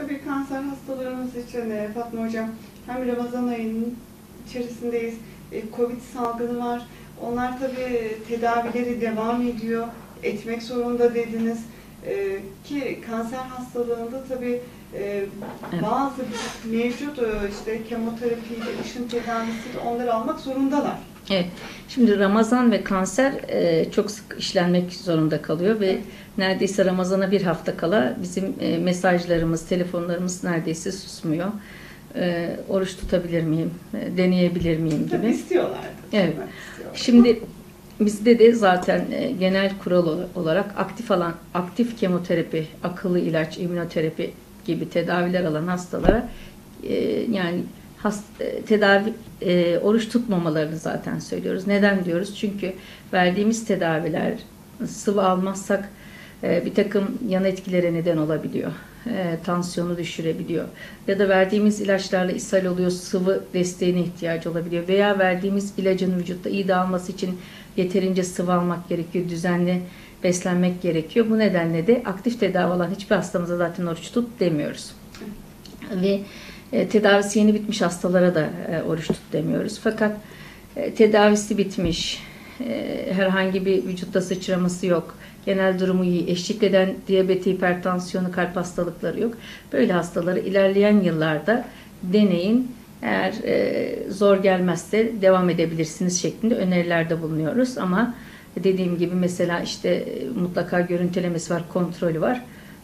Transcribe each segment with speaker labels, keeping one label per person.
Speaker 1: Tabii kanser hastalarımız için Fatma Hocam, hem Ramazan ayının içerisindeyiz, Covid salgını var. Onlar tabii tedavileri devam ediyor, etmek zorunda dediniz. Ki kanser hastalığında tabii
Speaker 2: Evet.
Speaker 1: bazı mevcut işte kemoterapiyle, ışın tedavisiyle onları almak zorundalar.
Speaker 2: Evet. Şimdi Ramazan ve kanser çok sık işlenmek zorunda kalıyor ve neredeyse Ramazan'a bir hafta kala bizim mesajlarımız, telefonlarımız neredeyse susmuyor. Oruç tutabilir miyim, deneyebilir miyim
Speaker 1: Tabii
Speaker 2: gibi.
Speaker 1: istiyorlar.
Speaker 2: Evet. Şimdi bizde de zaten genel kural olarak aktif kemoterapi, akıllı ilaç, immünoterapi gibi tedaviler alan hastalara yani tedavi oruç tutmamalarını zaten söylüyoruz. Neden diyoruz? Çünkü verdiğimiz tedaviler sıvı almazsak bir takım yan etkilere neden olabiliyor. Tansiyonu düşürebiliyor. Ya da verdiğimiz ilaçlarla ishal oluyor, sıvı desteğine ihtiyacı olabiliyor. Veya verdiğimiz ilacın vücutta iyi dağılması için yeterince sıvı almak gerekiyor, düzenli beslenmek gerekiyor. Bu nedenle de aktif tedavi olan hiçbir hastamıza zaten oruç tut demiyoruz. Ve tedavisi yeni bitmiş hastalara da oruç tut demiyoruz. Fakat tedavisi bitmiş, herhangi bir vücutta sıçraması yok, genel durumu iyi, eşlik eden diyabeti, hipertansiyonu, kalp hastalıkları yok. Böyle hastaları ilerleyen yıllarda deneyin, eğer zor gelmezse devam edebilirsiniz şeklinde önerilerde bulunuyoruz. Ama dediğim gibi mesela işte mutlaka görüntülemesi var, kontrolü var.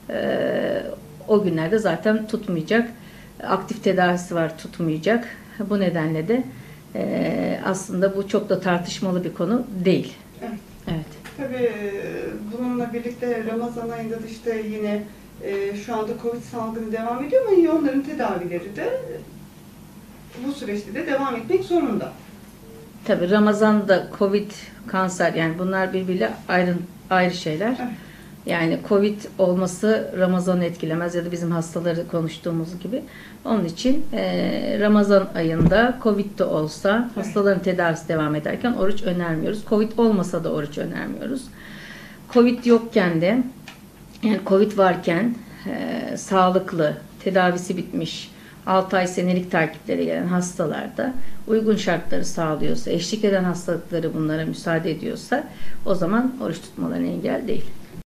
Speaker 2: O günlerde zaten tutmayacak. Aktif tedavisi var, tutmayacak. Bu nedenle de aslında bu çok da tartışmalı bir konu değil.
Speaker 1: Evet.
Speaker 2: Evet.
Speaker 1: Tabii bununla birlikte Ramazan ayında da işte yine şu anda Covid salgını devam ediyor ama onların tedavileri de bu süreçte de devam etmek zorunda.
Speaker 2: Tabii Ramazan'da Covid, kanser, yani bunlar birbiriyle ayrı şeyler.
Speaker 1: Evet.
Speaker 2: Yani Covid olması Ramazan'ı etkilemez ya da bizim hastaları konuştuğumuz gibi. Onun için Ramazan ayında Covid de olsa hastaların tedavisi devam ederken oruç önermiyoruz. Covid olmasa da oruç önermiyoruz. Covid yokken de, yani Covid varken sağlıklı, tedavisi bitmiş, 6 ay senelik takiplere gelen hastalarda uygun şartları sağlıyorsa, eşlik eden hastalıkları bunlara müsaade ediyorsa o zaman oruç tutmalarına engel değil.